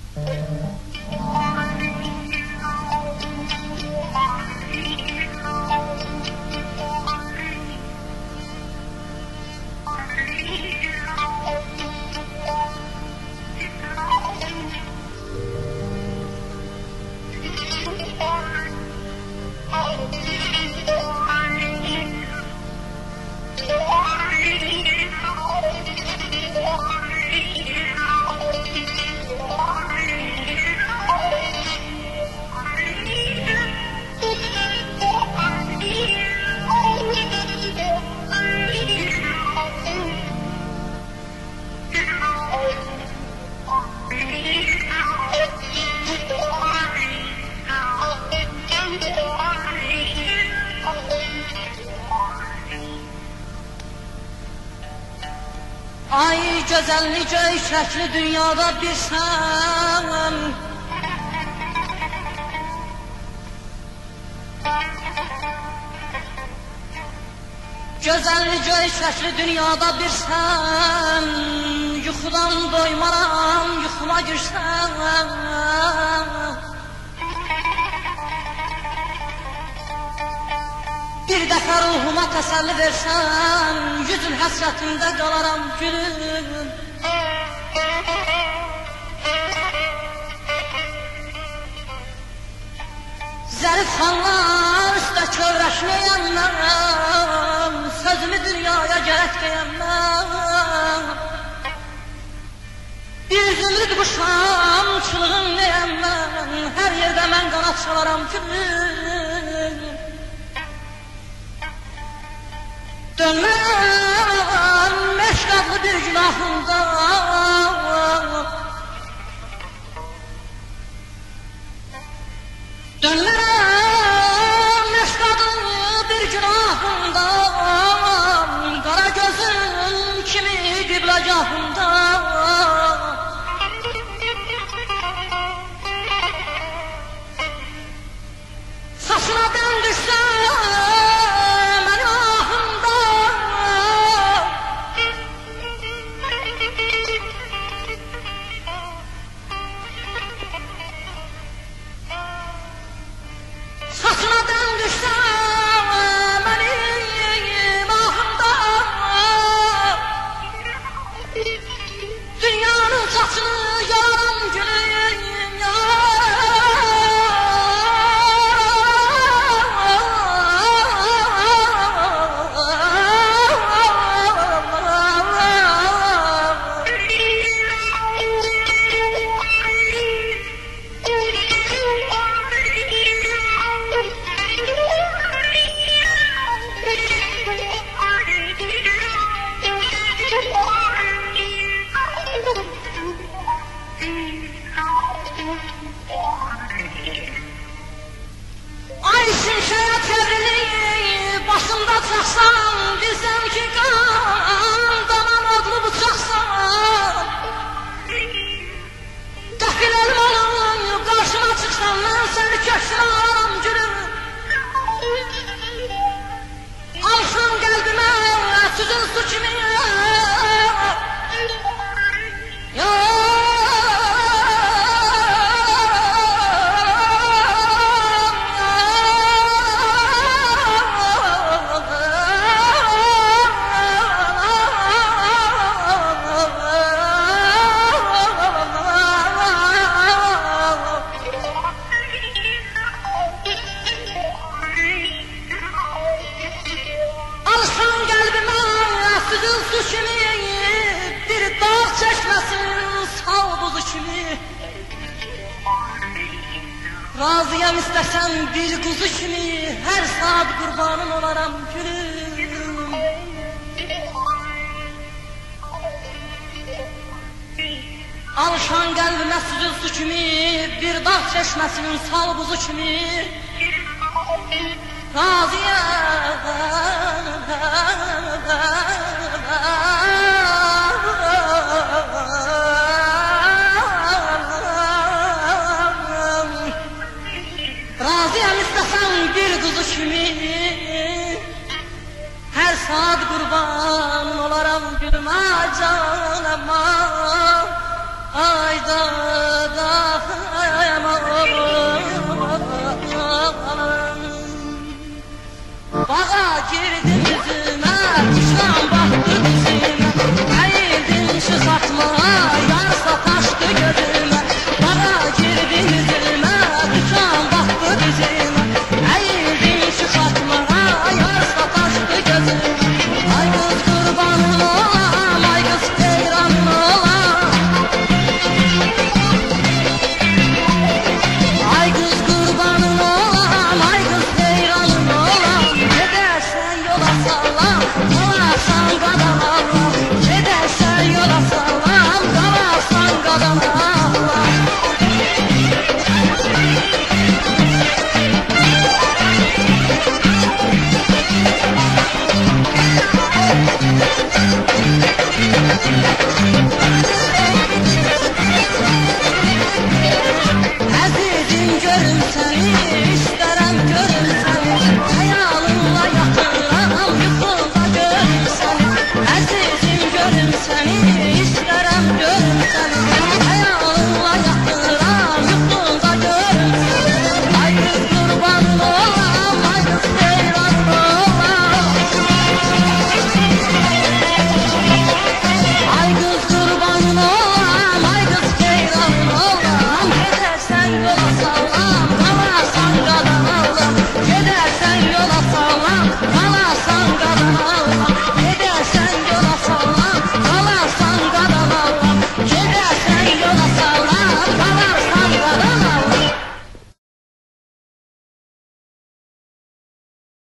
Ay güzellice şəkli dünyada bir sən, güzellice şəkli dünyada bir sən, yuxudan doymaram, yuxuma girsən. Bir dəfə ruhuma təsəlli versən, yüzün həsrətində qalaram gülüm. Zərif xanlar üstə kövrəşməyəndən, sözümü dünyaya gərək deyəndən. Bir zümrüd quşam çılğın deyəndən, hər yerdə mən qanat çalaram gülüm. Dönməm eşq adlı bir günahımda, dönməm eşq adlı bir günahımda, qara gözüm kimi qibləgahımda. Saçına dən düşsəm ay şimşəyə çevrilib başımda çaxsan, bilsəm ki qan daman adlı bıçaqsan. Qəfil elmalım qarşıma çıxsan, mən səni köksünə alaram gülüm. Alsan qəlbimə süzün su kimi, bir dağ çeşməsinin sal buzu kimi. Razıyam istəsən bir quzu kimi, hər saat qurbanın olaram gülüm. Alışan qəlbimə süzül su kimi, bir dağ çeşməsinin sal buzu kimi. Razıyam istəsən bir quzu kimi, hər saat qurban olaram gülüm. Ay canım, ay canım.